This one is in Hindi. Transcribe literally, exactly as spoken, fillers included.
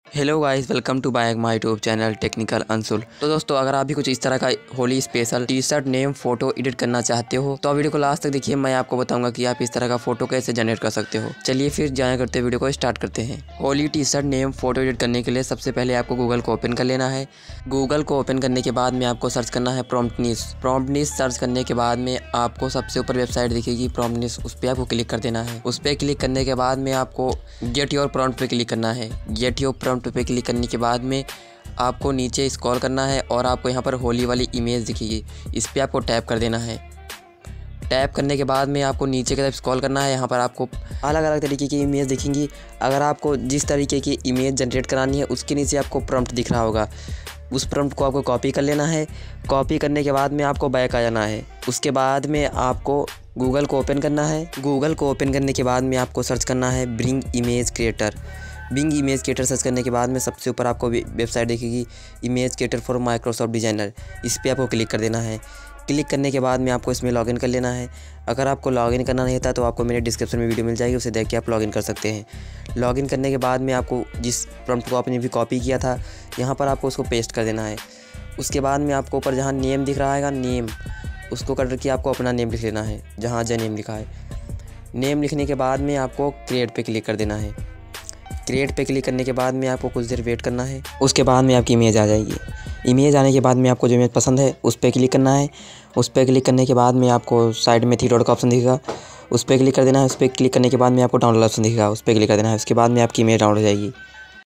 Hello guys, welcome to back my YouTube channel technical Anshul. तो दोस्तों, अगर आप भी कुछ इस तरह का Holi special T shirt name photo edit करना चाहते हो तो वीडियो को लास्ट तक देखिए। मैं आपको बताऊंगा कि आप इस तरह का फोटो कैसे जनरेट कर सकते हो। चलिए फिर जाया करते हैं, वीडियो को स्टार्ट करते हैं। Holi T shirt name photo edit करने के लिए सबसे पहले आपको गूगल को ओपन कर लेना है। गूगल को ओपन करने के बाद में आपको सर्च करना है प्रॉम्प्टनिस। प्रॉम्प्टनिस सर्च करने के बाद में आपको सबसे ऊपर वेबसाइट दिखेगी प्रॉम्प्टनिस, उस पर आपको क्लिक कर देना है। उस पर क्लिक करने के बाद में आपको गेट योर प्रॉम्प्ट पे क्लिक करना है। गेट योर प्रॉम्प्ट पे क्लिक करने के बाद में आपको नीचे स्क्रॉल करना है और आपको यहाँ पर होली वाली इमेज दिखेगी, इस पर आपको टैप कर देना है। टैप करने के बाद में आपको नीचे की तरफ स्क्रॉल करना है। यहाँ पर आपको अलग अलग तरीके की इमेज दिखेंगी। अगर आपको जिस तरीके की इमेज जनरेट करानी है उसके नीचे आपको प्रॉम्प्ट दिख रहा होगा, उस प्रॉम्प्ट को आपको कॉपी कर लेना है। कॉपी करने के बाद में आपको बैक आ जाना है। उसके बाद में आपको गूगल को ओपन करना है। गूगल को ओपन करने के बाद में आपको सर्च करना है Bing image creator. Bing image creator search करने के बाद में सबसे ऊपर आपको वेबसाइट दिखेगी image creator for Microsoft designer, इस पर आपको क्लिक कर देना है। क्लिक करने के बाद में आपको इसमें लॉगिन कर लेना है। अगर आपको लॉगिन करना नहीं था तो आपको मेरे डिस्क्रिप्शन में वीडियो मिल जाएगी, उसे देख के आप लॉगिन कर सकते हैं। लॉगिन करने के बाद में आपको जिस प्रॉम्प्ट को आपने भी कॉपी किया था यहाँ पर आपको उसको पेस्ट कर देना है। उसके बाद में आपको ऊपर जहाँ नेम दिख रहा है नेम, उसको कर के आपको अपना नेम लिख लेना है जहाँ जहाँ नेम लिखा है। नेम लिखने के बाद में आपको क्रिएट पे क्लिक कर देना है। क्रिएट पे क्लिक करने के बाद में आपको कुछ देर वेट करना है। उसके बाद में आपकी इमेज आ जाएगी। इमेज आने के बाद में आपको जो इमेज पसंद है उस पर क्लिक करना है। उस पर क्लिक करने के बाद में आपको साइड में थ्री डॉट का ऑप्शन दिखेगा, उस पर क्लिक कर देना है। उस पर क्लिक करने के बाद में आपको डाउनलोड ऑप्शन दिखेगा, उस पर क्लिक कर देना है। उसके बाद में आपकी इमेज डाउनलोड हो जाएगी।